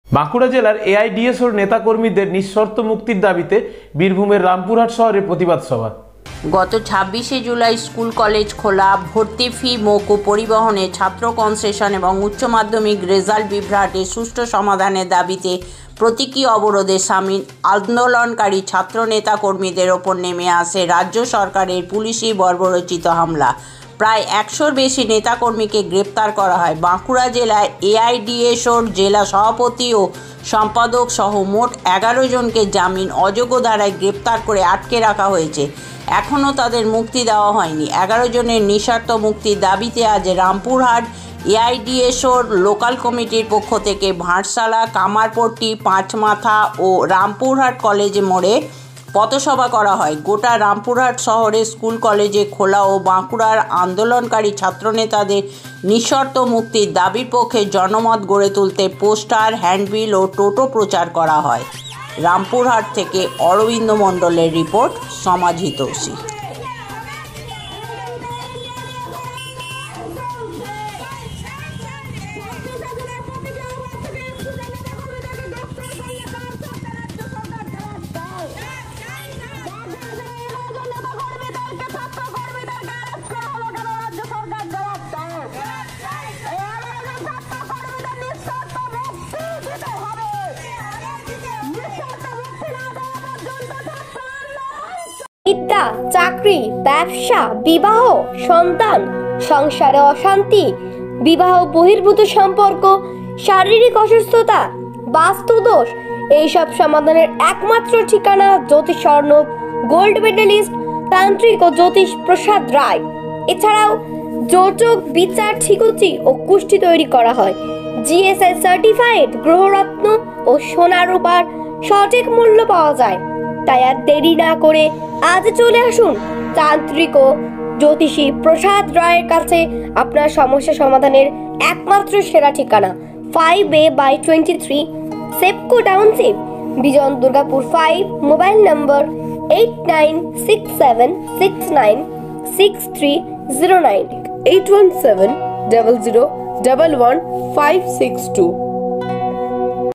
বাঁকুড়া জেলার এআইডিএসওর নেতাকর্মীদের নিঃশর্ত মুক্তির দাবিতে বীরভূমের রামপুরহাট শহরে প্রতিবাদ সভা। গত 26শে জুলাই স্কুল কলেজ খোলা, ভর্তি ফি মৌকুব, পরিবহনে ছাত্র কনসেশন এবং উচ্চ মাধ্যমিক রেজাল্ট বিভ্রাটের সুষ্ঠু সমাধানের দাবিতে প্রতীকী অবরোধে সামিল আন্দোলনকারী ছাত্র নেতাকর্মীদের ওপর নেমে আসে রাজ্য সরকারের পুলিশি বর্বরোচিত হামলা। প্রায় 100-র বেশি নেতাকর্মীকে গ্রেপ্তার করা হয়। বাঁকুড়া জেলায় এআইডিএসওর জেলা সভাপতি ও সম্পাদক সহ মোট 11 জনকে জামিন অযোগ্য ধারায় গ্রেপ্তার করে আটকে রাখা হয়েছে। এখনও তাদের মুক্তি দেওয়া হয়নি। 11 জনের নিঃশর্ত মুক্তির দাবিতে আজ রামপুরহাট এআইডিএসওর লোকাল কমিটির পক্ষ থেকে ভাটশালা, কামারপট্টি, পাঁচমাথা ও রামপুরহাট কলেজ মোড়ে পথসভা করা হয়। গোটা রামপুরহাট শহরে স্কুল কলেজে খোলা ও বাঁকুড়ার আন্দোলনকারী ছাত্রনেতাদের নিঃশর্ত মুক্তির দাবির পক্ষে জনমত গড়ে তুলতে পোস্টার, হ্যান্ডবিল ও টোটো প্রচার করা হয়। রামপুরহাট থেকে অরবিন্দ মণ্ডলের রিপোর্ট, সমাজ হিতৈষী। বিদ্যা, চাকরি, ব্যবসা, বিবাহ, সন্তান, সংসারে অশান্তি, বিবাহ বহির্ভূত সম্পর্ক, শারীরিক অসুস্থতা, বাস্তুদোষ, এইসব সমাধানের একমাত্র ঠিকানা জ্যোতিষ অর্ণব গোল্ড মেডেলিস্ট তান্ত্রিক ও জ্যোতিষ প্রসাদ রায়। এছাড়াও যোজক, বিচার, ঠিকুচি ও কুষ্টি তৈরি করা হয়। জিএসআই সার্টিফাইড গ্রহরত্ন ও সোনা রূপার সঠিক মূল্য পাওয়া যায়। তাই আর দেরি না করে আজ চলে আসুন তান্ত্রিক ও জ্যোতিষী প্রসাদ রায়ের কাছে। আপনার সমস্যা সমাধানের একমাত্র সেরা ঠিকানা 5A/23 Sepco township, Bijan Durgapur 5, mobile number 8967696309, 8170011562।